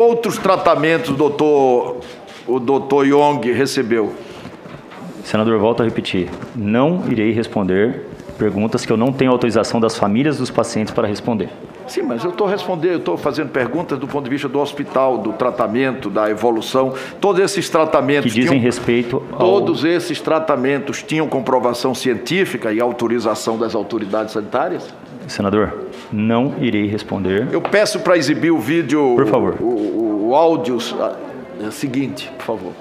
Outros tratamentos o doutor Yong recebeu? Senador, volto a repetir. Não irei responder perguntas que eu não tenho autorização das famílias dos pacientes para responder. Sim, mas eu estou fazendo perguntas do ponto de vista do hospital, do tratamento, da evolução. Todos esses tratamentos que dizem respeito ao... Todos esses tratamentos tinham comprovação científica e autorização das autoridades sanitárias? Senador, não irei responder. Eu peço para exibir o vídeo, por favor. O áudio seguinte, por favor.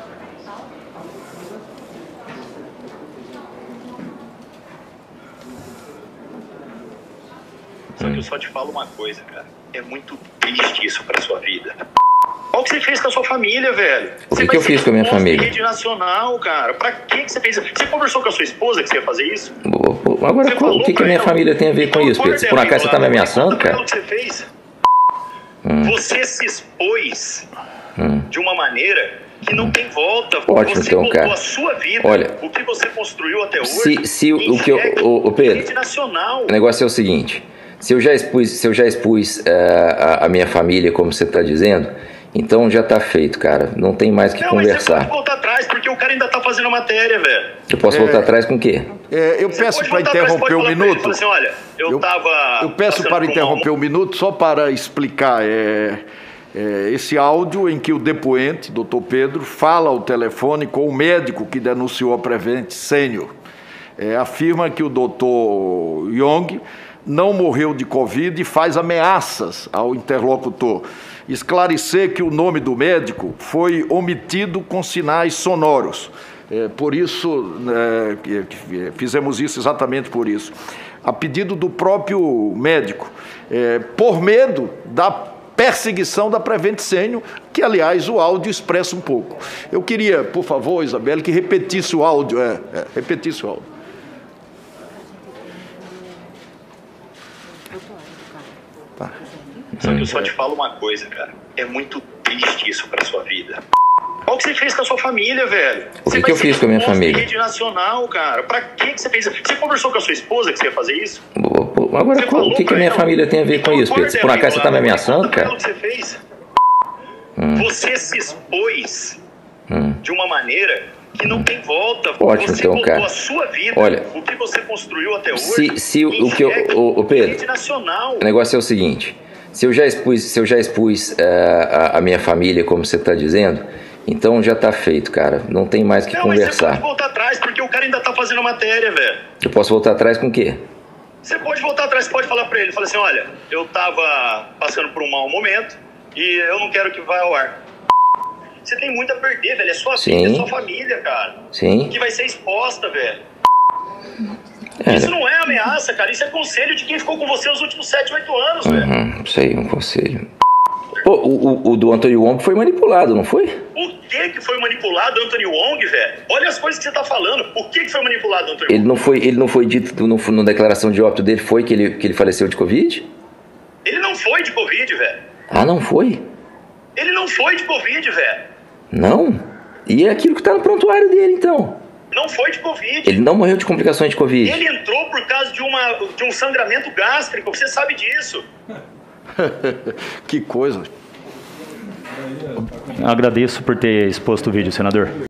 Só que eu só te falo uma coisa, cara. É muito triste isso pra sua vida. Olha o que você fez com a sua família, velho. O que eu fiz com a minha família? Rede nacional, cara. Pra que você fez isso? Você conversou com a sua esposa que você ia fazer isso? Agora, o que a minha família tem a ver com isso, Pedro? Se por acaso você tá me ameaçando, cara? O que você fez? Você se expôs de uma maneira que não tem volta. Ótimo, você então, cara. A sua vida, olha, o que você construiu até hoje. Se o que o Pedro, rede nacional. O negócio é o seguinte. Se eu já expus a minha família, como você está dizendo, então já está feito, cara. Não tem mais que conversar. Mas você pode voltar atrás, porque o cara ainda está fazendo a matéria, velho. Eu posso voltar atrás com o quê? Eu peço para interromper um minuto. Assim, olha, eu peço para interromper um minuto só para explicar esse áudio em que o depoente, doutor Pedro, fala ao telefone com o médico que denunciou a Prevent Senior. Afirma que o doutor Yong não morreu de Covid e faz ameaças ao interlocutor. Esclarecer que o nome do médico foi omitido com sinais sonoros. Por isso, fizemos isso exatamente por isso. A pedido do próprio médico, por medo da perseguição da Prevent Senior, que, aliás, o áudio expressa um pouco. Eu queria, por favor, Isabelle, que repetisse o áudio. Repetisse o áudio. Só que eu só te falo uma coisa, cara. É muito triste isso pra sua vida. Olha o que você fez com a sua família, velho. O que eu fiz com a minha família? Rede nacional, cara. Pra que você fez isso? Você conversou com a sua esposa que você ia fazer isso? Agora, o que a minha família tem a ver com isso, Pedro? Se por acaso você tá me ameaçando, cara? O que você fez? Você se expôs de uma maneira que não tem volta. Ótimo, você então, cara. A sua vida, olha, o que você construiu até hoje. Pedro, rede nacional. O negócio é o seguinte. Se eu já expus a minha família, como você está dizendo, então já está feito, cara. Não tem mais que conversar. Mas você pode voltar atrás, porque o cara ainda está fazendo a matéria, velho. Eu posso voltar atrás com o quê? Você pode voltar atrás, pode falar para ele. Fala assim, olha, eu estava passando por um mau momento e eu não quero que vá ao ar. Você tem muito a perder, velho. É sua vida, é sua família, cara. Sim. Que vai ser exposta, velho. Isso não é ameaça, cara. Isso é conselho de quem ficou com você os últimos 7, 8 anos, velho. Isso aí, um conselho. Pô, o do Anthony Wong foi manipulado, não foi? O que foi manipulado, Anthony Wong, velho? Olha as coisas que você tá falando. O que foi manipulado, Anthony Wong? Ele não foi dito na declaração de óbito dele, foi que ele faleceu de Covid? Ele não foi de Covid, velho. Ah, não foi? Ele não foi de Covid, velho. Não? E é aquilo que tá no prontuário dele, então? Não foi de Covid. Ele não morreu de complicações de Covid. Ele entrou por causa de um sangramento gástrico. Você sabe disso. Que coisa. Agradeço por ter exposto o vídeo, senador.